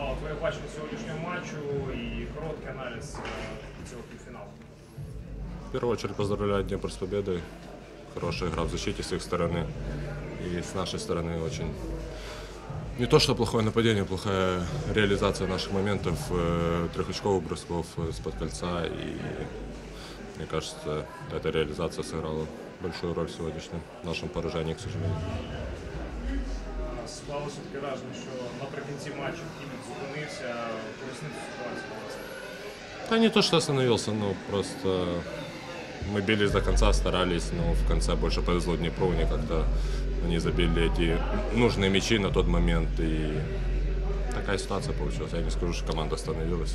Слава, твоє бачення сьогоднішнього матчу і короткий аналіз цього півфіналу. В первую очередь поздравляю Днепр с победой. Хорошая игра в защите с их стороны. И с нашей стороны очень... Не то, что плохое нападение, плохая реализация наших моментов, трехочковых бросков из-под кольца. И мне кажется, эта реализация сыграла большую роль в сегодняшнем нашем поражении, к сожалению. Склалося таке враження, що наприкінці матчу Хімік зупинився, пояснити ситуацію. Да не то, что остановился, но просто мы бились до конца, старались, но в конце больше повезло Днепру, они как-то они забили эти нужные мячи на тот момент, и такая ситуация получилась. Я не скажу, что команда остановилась.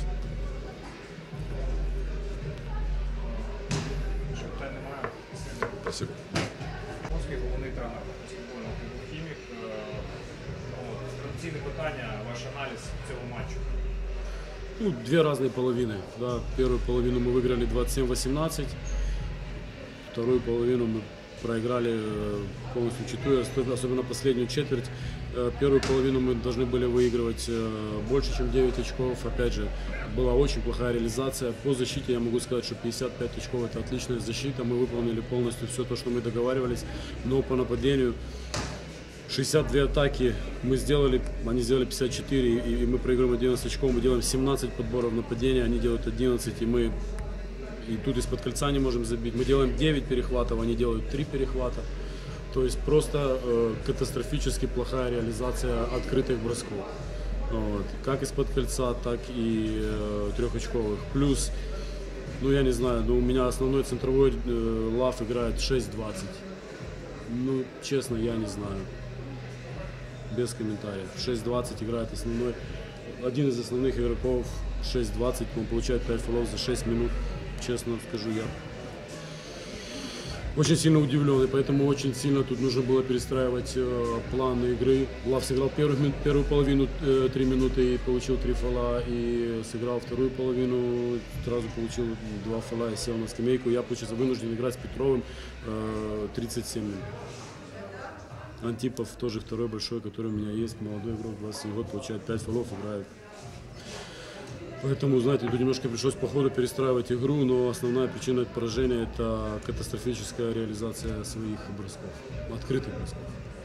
Спасибо. Московський головний тренер баскетбольного клубу «Хімік». Традиційне питання, ваш аналіз цього матчу. Ну, две разные половины. Да. Первую половину мы выиграли 27-18, вторую половину мы проиграли полностью вчетую, особенно последнюю четверть. Первую половину мы должны были выигрывать больше, чем 9 очков. Опять же, была очень плохая реализация. По защите я могу сказать, что 55 очков – это отличная защита. Мы выполнили полностью все то, что мы договаривались. Но по нападению 62 атаки мы сделали, они сделали 54, и мы проигрываем 11 очков. Мы делаем 17 подборов нападения, они делают 11, и мы и тут из-под кольца не можем забить. Мы делаем 9 перехватов, они делают 3 перехвата. То есть просто катастрофически плохая реализация открытых бросков. Вот. Как из-под кольца, так и трехочковых. Плюс, ну я не знаю, но у меня основной центровой Лав играет 6-20. Ну, честно, я не знаю. Без комментариев. 6-20 играет основной. Один из основных игроков 6-20, он получает 5 фолов за 6 минут. Честно скажу, я очень сильно удивлен, и поэтому очень сильно тут нужно было перестраивать план игры. Лав сыграл первую половину 3 минуты и получил 3 фола, и сыграл вторую половину, сразу получил 2 фола и сел на скамейку. Я, получается, вынужден играть с Петровым 37 минут. Антипов тоже второй большой, который у меня есть, молодой игрок, 27 год, получает 5 фолов, играет. Поэтому, знаете, тут немножко пришлось по ходу перестраивать игру, но основная причина поражения – это катастрофическая реализация своих бросков, открытых бросков.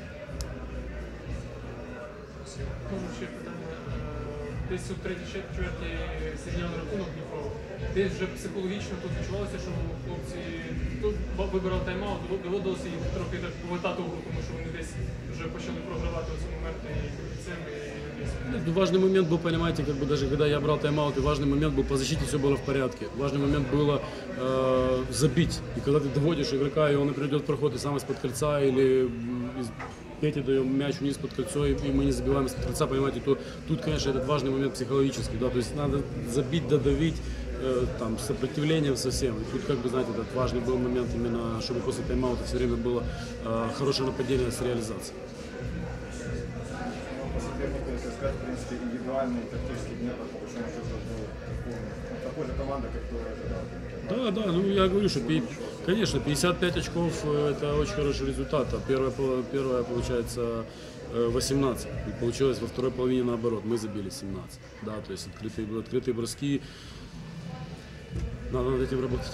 Ще питання. Десь у третій четверті сиділи рахунок Дніпро. Десь вже психологічно тут відчувалося, що хлопці тут вибирали тайм-аут, доводилося їм трохи так повертати угру, тому що вони десь вже почали програвати у цьому моменті і коефіцієнт, и важный момент был, понимаете, как бы даже когда я брал тайм-аут, и важный момент был, по защите все было в порядке. Важный момент было забить. И когда ты доводишь игрока, и он, например, идет проход и сам из-под кольца, или Пете даем мяч вниз под кольцо, и мы не забиваем из-под кольца, понимаете, то тут, конечно, этот важный момент психологический, да, то есть надо забить, додавить, там, с сопротивлением совсем. И тут, как бы, знаете, этот важный был момент именно, чтобы после тайм-аута все время было хорошее нападение с реализацией. Сказать, в принципе, индивидуальный тактический Днепр, по большому счету, был такой же команда, как кто Да, ну я говорю, что, конечно, 55 очков – это очень хороший результат, а первая получается 18, и получилось во второй половине наоборот, мы забили 17, да, то есть открытые броски, надо над этим работать.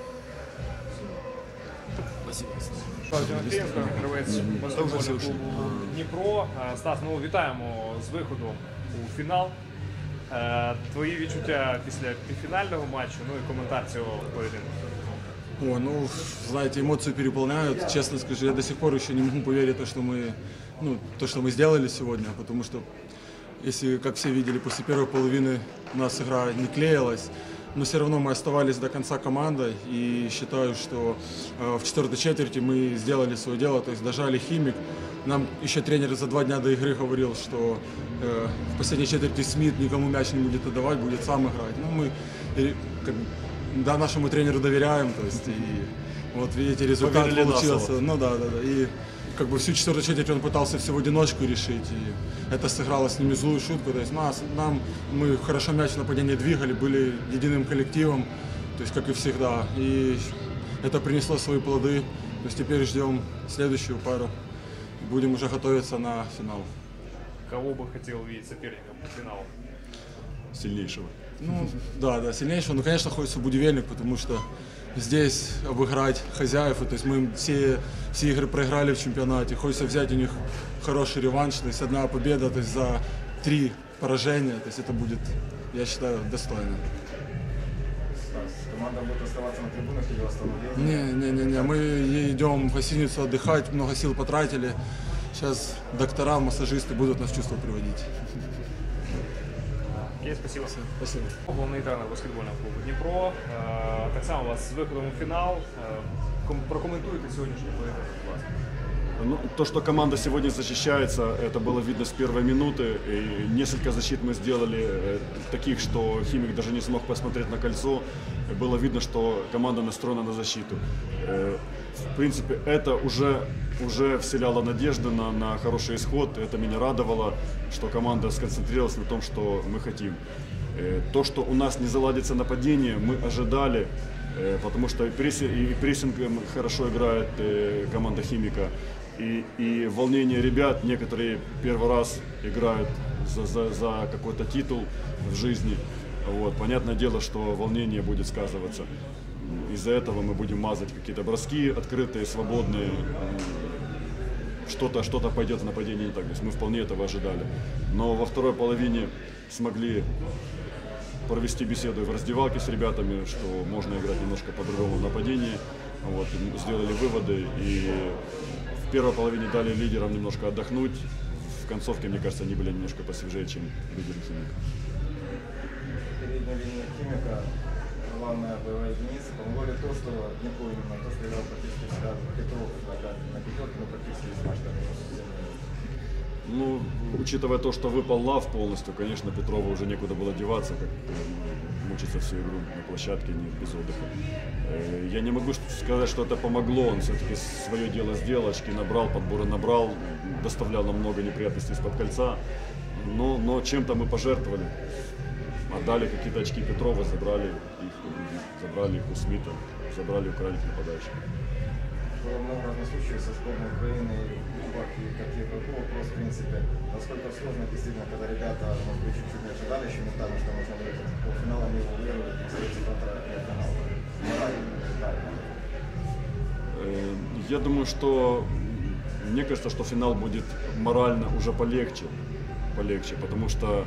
Спасибо. Тимофієнко, гравець баскетбольного клубу Дніпро. Стас, ну вітаємо з виходу у фінал. Твої відчуття після півфінального матчу, ну і коментар цього поєдинку. Ну, знаете, эмоции переполняют. Честно скажу, я до сих пор еще не могу поверить в то, что мы сделали сегодня, потому что, если, как все видели, после первой половины у нас игра не клеилась, но все равно мы оставались до конца командой, и считаю, что в четвертой четверти мы сделали свое дело, то есть дожали Химик. Нам еще тренер за 2 дня до игры говорил, что в последней четверти Смит никому мяч не будет отдавать, будет сам играть. Ну, мы нашему тренеру доверяем, то есть, и вот видите, результат получился. Ну да. И как бы всю четвертую четверть он пытался все в одиночку решить, и это сыграло с ними злую шутку. То есть мы хорошо мяч в нападении двигали, были единым коллективом, то есть как и всегда. И это принесло свои плоды. То есть теперь ждем следующую пару. Будем уже готовиться на финал. Кого бы хотел увидеть соперником по финалу? сильнейшего. Ну, да, сильнейшего. Ну, конечно, хочется Будивельник, потому что здесь обыграть хозяев, то есть мы все игры проиграли в чемпионате, хочется взять у них хороший реванш, то есть одна победа, то есть за 3 поражения, то есть это будет, я считаю, достойно. Команда будет оставаться на трибунах или восстановление? Не, мы идем в гостиницу отдыхать, много сил потратили. Сейчас доктора, массажисты будут нас в чувство приводить. Окей, спасибо. Спасибо. Головний тренер баскетбольного клубу Дніпро. Так само вас з виходом у фінал. Прокоментуйте сьогоднішній поєдинок, будь ласка. Ну, то, что команда сегодня защищается, это было видно с первой минуты. И несколько защит мы сделали таких, что Химик даже не смог посмотреть на кольцо. Было видно, что команда настроена на защиту. В принципе, это уже вселяло надежды на хороший исход. Это меня радовало, что команда сконцентрировалась на том, что мы хотим. То, что у нас не заладится нападение, мы ожидали, потому что и прессинг хорошо играет команда Химика. И волнение ребят, некоторые первый раз играют за какой-то титул в жизни. Вот. Понятное дело, что волнение будет сказываться. Из-за этого мы будем мазать какие-то броски открытые, свободные. Что-то пойдет в нападение не так. То есть мы вполне этого ожидали. Но во второй половине смогли провести беседу в раздевалке с ребятами, что можно играть немножко по-другому в нападении. Вот. Сделали выводы и в первой половине дали лидерам немножко отдохнуть. В концовке, мне кажется, они были немножко посвежее, чем лидеры Химика. Передняя линия Химика, главная боевая единица. Помогло ли то, что Днепру именно то, что играл практически всегда Петров на пятерке, но практически весь матч там Ну, учитывая то, что выпал Лав полностью, конечно, Петрова уже некуда было деваться, как мучиться всю игру на площадке, не без отдыха. Я не могу сказать, что это помогло, он все-таки свое дело сделал, очки набрал, подборы набрал, доставлял нам много неприятностей из-под кольца, но чем-то мы пожертвовали, отдали какие-то очки Петрова, забрали их у Смита, забрали у крайних нападающих. Было много разных случаев со сборной Украины и как игроку. Вопрос, в принципе, насколько сложно действительно, когда ребята, может быть, чуть-чуть не ожидали еще ментально, что можно выиграть полфинал, они его выиграли, и остается финал. Я думаю, что мне кажется, что финал будет морально уже полегче, потому что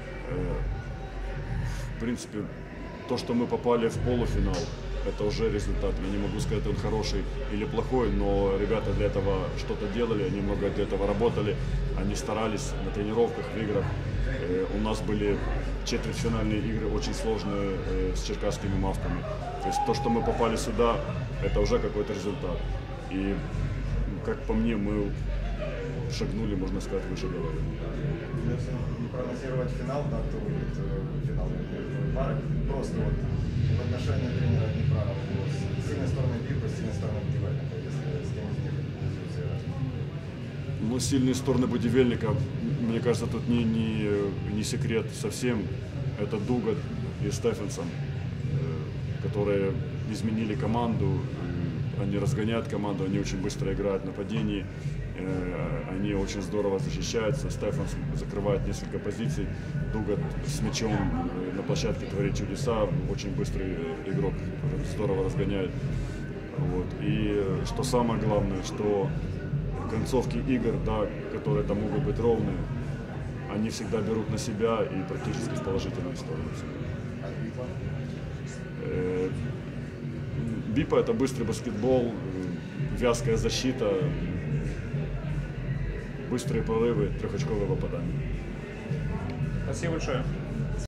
в принципе то, что мы попали в полуфинал, это уже результат. Я не могу сказать, он хороший или плохой, но ребята для этого что-то делали, они много для этого работали, они старались на тренировках, в играх. У нас были четвертьфинальные игры очень сложные с черкасскими мавками. То есть то, что мы попали сюда, это уже какой-то результат. И, как по мне, мы шагнули, можно сказать, выше головы. Прогнозировать финал, да, кто выйдет в финал пары, просто вот в отношении тренера Днепра, сильные стороны Бипа, сильные стороны Будивельника, если с кем из них будут играть. Ну, сильные стороны Будивельника, мне кажется, тут не секрет совсем. Это Дугат и Стефенсон, которые изменили команду, они разгоняют команду, они очень быстро играют в нападении, они очень здорово защищаются. Стефенсон закрывает несколько позиций, Дугат с мячом на площадке творит чудеса, очень быстрый игрок, здорово разгоняет. Вот. И что самое главное, что концовки игр, да, которые там могут быть ровные, они всегда берут на себя и практически в положительную сторону. Бипа — это быстрый баскетбол, вязкая защита, быстрые прорывы, трехочковые попадания. Спасибо большое.